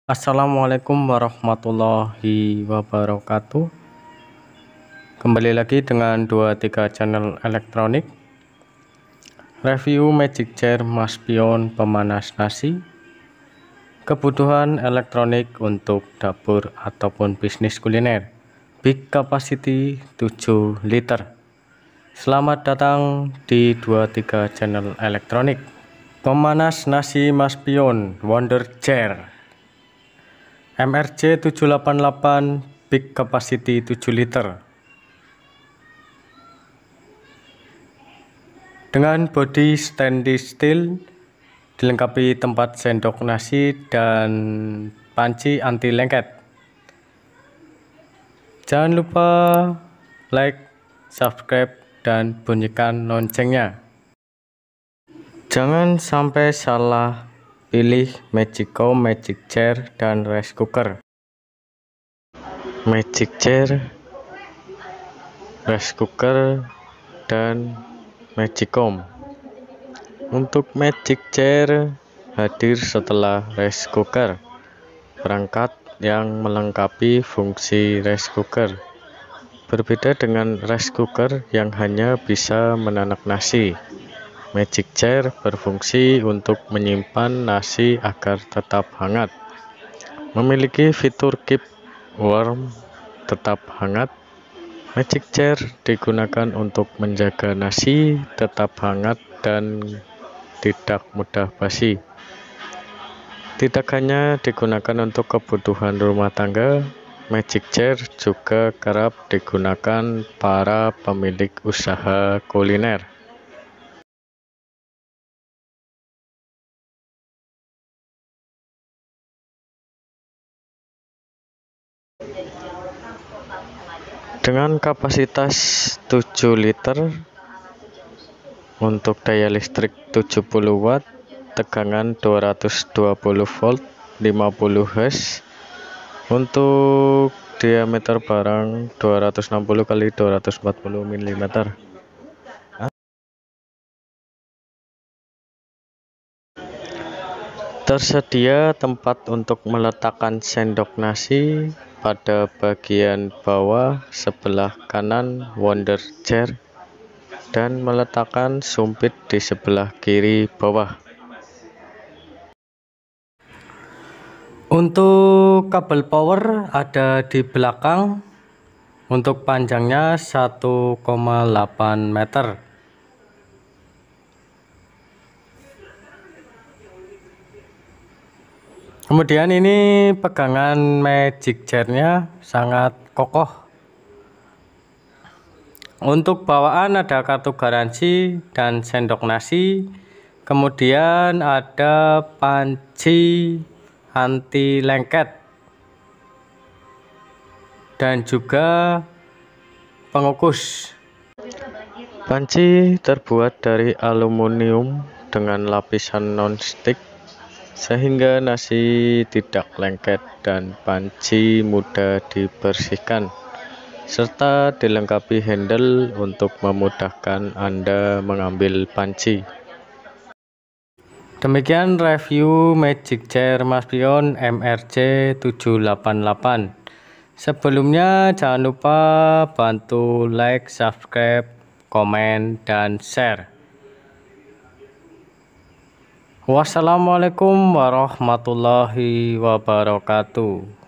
Assalamualaikum warahmatullahi wabarakatuh. Kembali lagi dengan 23 channel elektronik. Review Magic Chair Mas Pion pemanas nasi. Kebutuhan elektronik untuk dapur ataupun bisnis kuliner. Big capacity 7 liter. Selamat datang di 23 channel elektronik. Pemanas nasi Mas Pion Wonder Chair MRC 788 Big Capacity 7 liter dengan bodi stainless steel, dilengkapi tempat sendok nasi dan panci anti lengket. Jangan lupa like, subscribe, dan bunyikan loncengnya. Jangan sampai salah pilih Magico, Magic Chair, dan rice cooker. Magic Chair, rice cooker, dan Magicom. Untuk Magic Chair hadir setelah rice cooker, perangkat yang melengkapi fungsi rice cooker. Berbeda dengan rice cooker yang hanya bisa menanak nasi, Magic Chair berfungsi untuk menyimpan nasi agar tetap hangat. Memiliki fitur keep warm, tetap hangat. Magic Chair digunakan untuk menjaga nasi tetap hangat dan tidak mudah basi. Tidak hanya digunakan untuk kebutuhan rumah tangga, Magic Chair juga kerap digunakan para pemilik usaha kuliner. Dengan kapasitas 7 liter untuk daya listrik 70 watt, tegangan 220 volt, 50 Hz. Untuk diameter barang 260 x 240 mm. Tersedia tempat untuk meletakkan sendok nasi pada bagian bawah sebelah kanan Wonder Chair dan meletakkan sumpit di sebelah kiri bawah. Untuk kabel power ada di belakang. Untuk panjangnya 1,8 meter. Kemudian ini pegangan Magic Chair-nya sangat kokoh. Untuk bawaan ada kartu garansi dan sendok nasi. Kemudian ada panci anti lengket dan juga pengukus. Panci terbuat dari aluminium dengan lapisan non-stick sehingga nasi tidak lengket dan panci mudah dibersihkan, serta dilengkapi handle untuk memudahkan Anda mengambil panci. Demikian review Magic Chair Mas Pion MRC 788. Sebelumnya jangan lupa bantu like, subscribe, komen, dan share. Wassalamualaikum warahmatullahi wabarakatuh.